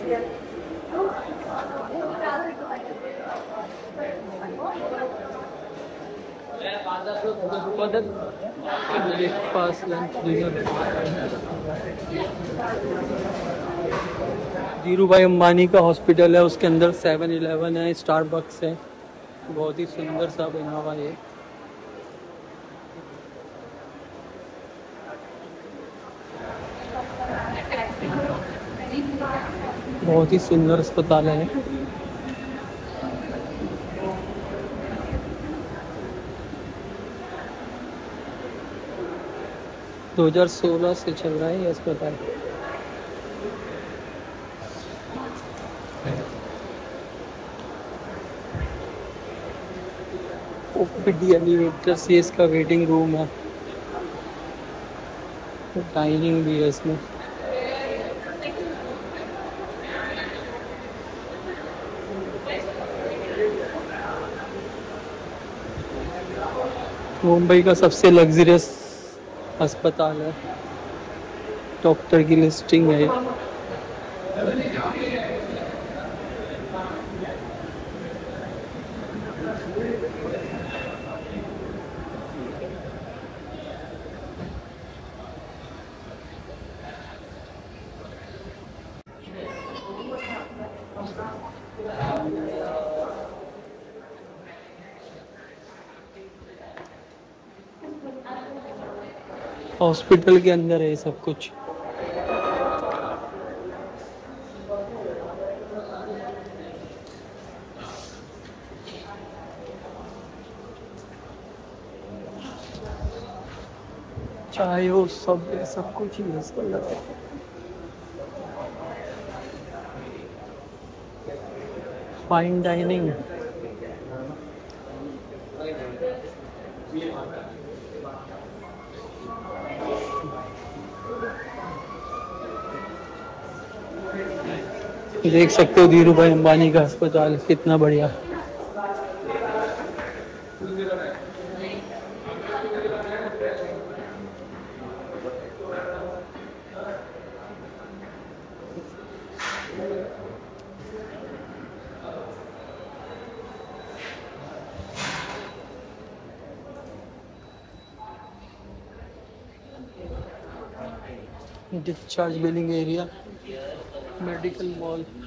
Breakfast lunch dinner. Dhiru भाई अंबानी का hospital है, उसके अंदर 7-Eleven है, स्टारबक्स है। बहुत ही सुंदर सा बना हुआ है। बहुत ही सुंदर अस्पताल है। 2016 से चल रहा है ये अस्पताल। ओपीडी एलिवेटर से इसका वेटिंग रूम है, डाइनिंग भी है इसमें। मुंबई का सबसे लग्जरियस अस्पताल है, डॉक्टर की लिस्टिंग है। हॉस्पिटल के अंदर है सब कुछ। चाय और सब कुछ ही है इसके अंदर। Fine dining. देख सकते हो धीरू भाई अंबानी का अस्पताल कितना बढ़िया। Discharge billing area, medical mall.